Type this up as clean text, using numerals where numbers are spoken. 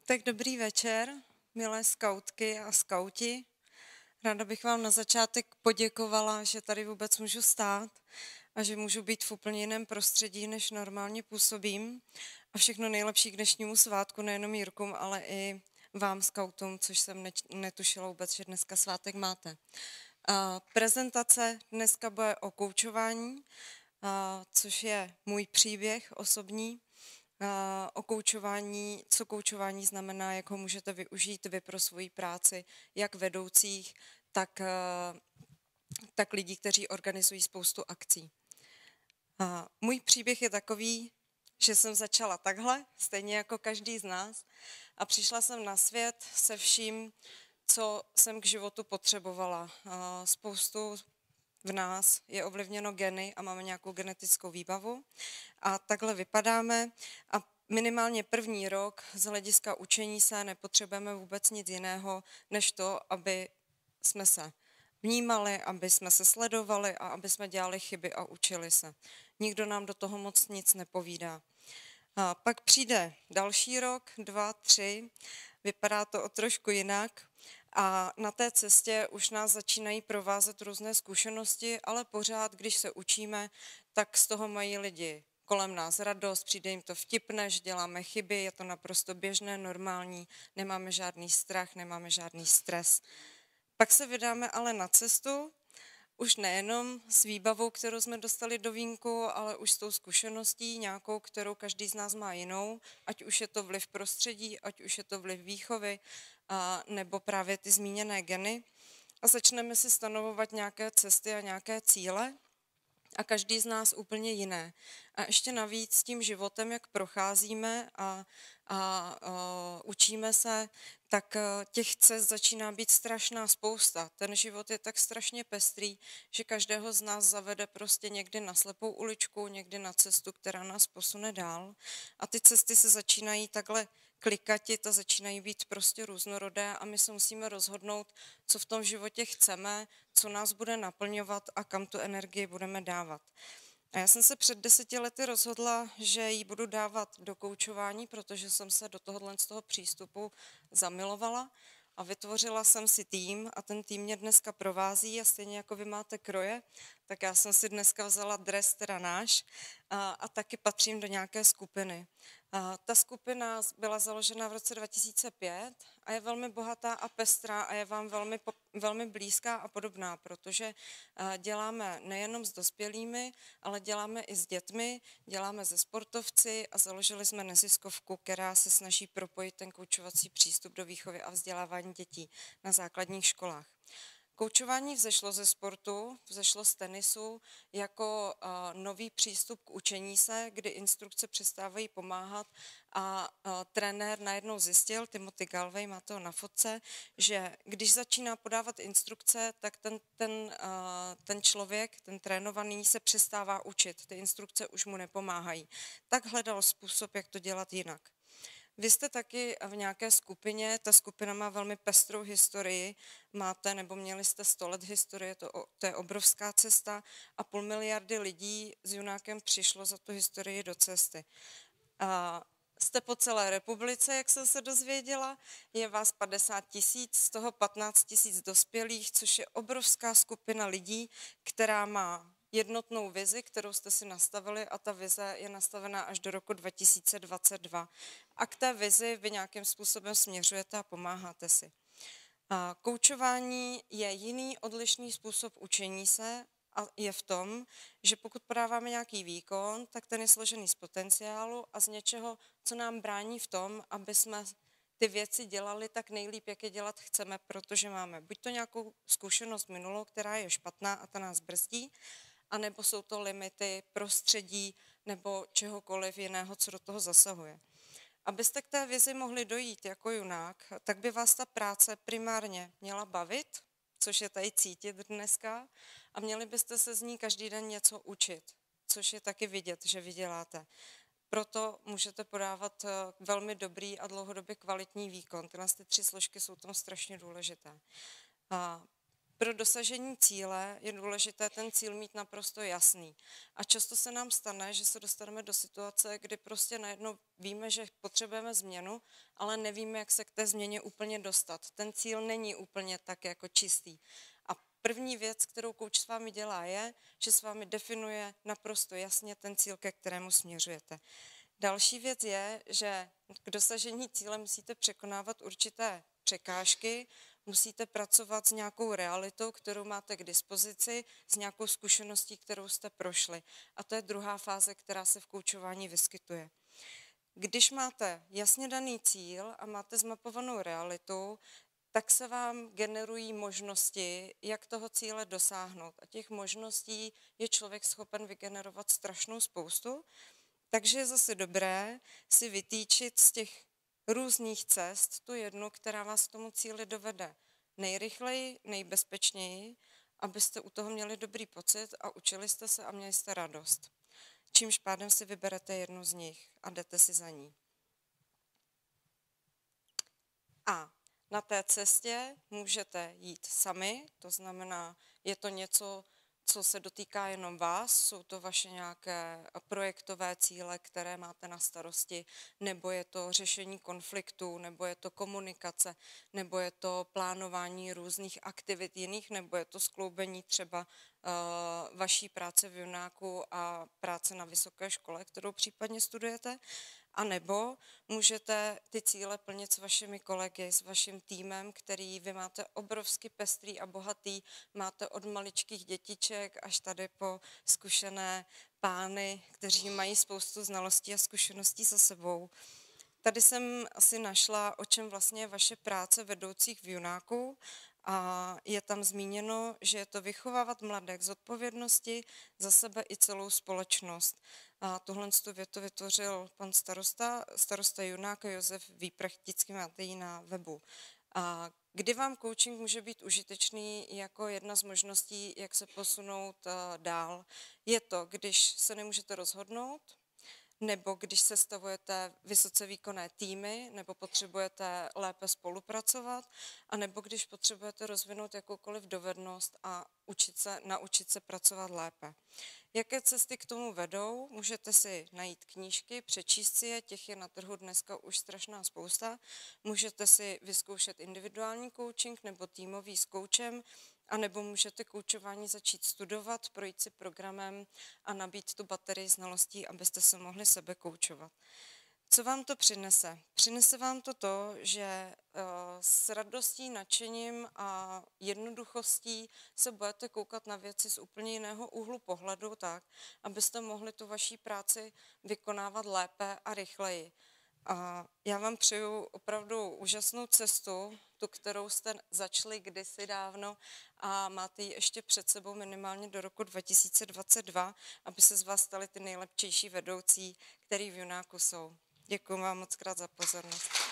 Tak dobrý večer, milé skautky a skauti. Ráda bych vám na začátek poděkovala, že tady vůbec můžu stát a že můžu být v úplně jiném prostředí, než normálně působím. A všechno nejlepší k dnešnímu svátku, nejenom Jirkům, ale i vám, skautům, což jsem netušila vůbec, že dneska svátek máte. Prezentace dneska bude o koučování, což je můj příběh osobní, o koučování, co koučování znamená, jak ho můžete využít vy pro svoji práci, jak vedoucích, tak lidí, kteří organizují spoustu akcí. Můj příběh je takový, že jsem začala takhle, stejně jako každý z nás, a přišla jsem na svět se vším, co jsem k životu potřebovala. Spoustu v nás je ovlivněno geny a máme nějakou genetickou výbavu a takhle vypadáme a minimálně první rok z hlediska učení se nepotřebujeme vůbec nic jiného, než to, aby jsme se vnímali, aby jsme se sledovali a aby jsme dělali chyby a učili se. Nikdo nám do toho moc nic nepovídá. A pak přijde další rok, 2, 3, vypadá to o trošku jinak a na té cestě už nás začínají provázet různé zkušenosti, ale pořád, když se učíme, tak z toho mají lidi kolem nás radost, přijde jim to vtipné, že děláme chyby, je to naprosto běžné, normální, nemáme žádný strach, nemáme žádný stres. Pak se vydáme ale na cestu, už nejenom s výbavou, kterou jsme dostali do vínku, ale už s tou zkušeností nějakou, kterou každý z nás má jinou, ať už je to vliv prostředí, ať už je to vliv výchovy, nebo právě ty zmíněné geny. A začneme si stanovovat nějaké cesty a nějaké cíle a každý z nás úplně jiné. A ještě navíc s tím životem, jak procházíme a učíme se, tak těch cest začíná být strašná spousta. Ten život je tak strašně pestrý, že každého z nás zavede prostě někdy na slepou uličku, někdy na cestu, která nás posune dál. A ty cesty se začínají takhle klikatit a začínají být prostě různorodé a my se musíme rozhodnout, co v tom životě chceme, co nás bude naplňovat a kam tu energii budeme dávat. A já jsem se před 10 lety rozhodla, že ji budu dávat do koučování, protože jsem se do z toho přístupu zamilovala a vytvořila jsem si tým a ten tým mě dneska provází a stejně jako vy máte kroje, tak já jsem si dneska vzala dres, teda náš, a taky patřím do nějaké skupiny. Ta skupina byla založena v roce 2005 a je velmi bohatá a pestrá a je vám velmi blízká a podobná, protože děláme nejenom s dospělými, ale děláme i s dětmi, děláme se sportovci a založili jsme neziskovku, která se snaží propojit ten koučovací přístup do výchovy a vzdělávání dětí na základních školách. Koučování vzešlo ze sportu, vzešlo z tenisu jako nový přístup k učení se, kdy instrukce přestávají pomáhat a trenér najednou zjistil, Timothy Galway, má to na fotce, že když začíná podávat instrukce, tak ten člověk, ten trénovaný, se přestává učit. Ty instrukce už mu nepomáhají. Tak hledal způsob, jak to dělat jinak. Vy jste taky v nějaké skupině, ta skupina má velmi pestrou historii, máte nebo měli jste 100 let historie, to je obrovská cesta a 500 000 lidí s Junákem přišlo za tu historii do cesty. Jste po celé republice, jak jsem se dozvěděla, je vás 50 000, z toho 15 000 dospělých, což je obrovská skupina lidí, která má jednotnou vizi, kterou jste si nastavili a ta vize je nastavená až do roku 2022. A k té vizi vy nějakým způsobem směřujete a pomáháte si. Koučování je jiný odlišný způsob učení se a je v tom, že pokud podáváme nějaký výkon, tak ten je složený z potenciálu a z něčeho, co nám brání v tom, aby jsme ty věci dělali tak nejlíp, jak je dělat chceme, protože máme buď to nějakou zkušenost minulou, která je špatná a ta nás brzdí, anebo jsou to limity, prostředí nebo čehokoliv jiného, co do toho zasahuje. Abyste k té vizi mohli dojít jako Junák, tak by vás ta práce primárně měla bavit, což je tady cítit dneska, a měli byste se z ní každý den něco učit, což je taky vidět, že vy děláte. Proto můžete podávat velmi dobrý a dlouhodobě kvalitní výkon. Tyhle 3 složky jsou tam strašně důležité. Pro dosažení cíle je důležité ten cíl mít naprosto jasný. A často se nám stane, že se dostaneme do situace, kdy prostě najednou víme, že potřebujeme změnu, ale nevíme, jak se k té změně úplně dostat. Ten cíl není úplně tak jako čistý. A první věc, kterou kouč s vámi dělá, je, že s vámi definuje naprosto jasně ten cíl, ke kterému směřujete. Další věc je, že k dosažení cíle musíte překonávat určité překážky, musíte pracovat s nějakou realitou, kterou máte k dispozici, s nějakou zkušeností, kterou jste prošli. A to je druhá fáze, která se v koučování vyskytuje. Když máte jasně daný cíl a máte zmapovanou realitu, tak se vám generují možnosti, jak toho cíle dosáhnout. A těch možností je člověk schopen vygenerovat strašnou spoustu. Takže je zase dobré si vytýčit z těch různých cest tu jednu, která vás k tomu cíli dovede nejrychleji, nejbezpečněji, abyste u toho měli dobrý pocit a učili jste se a měli jste radost. Čímž pádem si vyberete jednu z nich a jdete si za ní. A na té cestě můžete jít sami, to znamená, je to něco, co se dotýká jenom vás, jsou to vaše nějaké projektové cíle, které máte na starosti, nebo je to řešení konfliktů, nebo je to komunikace, nebo je to plánování různých aktivit jiných, nebo je to skloubení třeba vaší práce v Junáku a práce na vysoké škole, kterou případně studujete. A nebo můžete ty cíle plnit s vašimi kolegy, s vaším týmem, který vy máte obrovsky pestrý a bohatý, máte od maličkých dětiček až tady po zkušené pány, kteří mají spoustu znalostí a zkušeností za sebou. Tady jsem asi našla, o čem vlastně je vaše práce vedoucích v Junáku. A je tam zmíněno, že je to vychovávat mladé k zodpovědnosti za sebe i celou společnost. A tuhle větu vytvořil pan starosta Junáka Josef Výprchtický, máte ji na webu. A kdy vám coaching může být užitečný jako jedna z možností, jak se posunout dál? Je to, když se nemůžete rozhodnout, nebo když sestavujete vysoce výkonné týmy, nebo potřebujete lépe spolupracovat, a nebo když potřebujete rozvinout jakoukoliv dovednost a naučit se pracovat lépe. Jaké cesty k tomu vedou? Můžete si najít knížky, přečíst si je, těch je na trhu dneska už strašná spousta. Můžete si vyzkoušet individuální coaching nebo týmový s koučem, a nebo můžete koučování začít studovat, projít si programem a nabít tu baterii znalostí, abyste se mohli sebe koučovat. Co vám to přinese? Přinese vám to, že s radostí, nadšením a jednoduchostí se budete koukat na věci z úplně jiného úhlu pohledu tak, abyste mohli tu vaší práci vykonávat lépe a rychleji. A já vám přeju opravdu úžasnou cestu, tu, kterou jste začali kdysi dávno a máte ji ještě před sebou minimálně do roku 2022, aby se z vás stali ty nejlepší vedoucí, který v Junáku jsou. Děkuji vám moc krát za pozornost.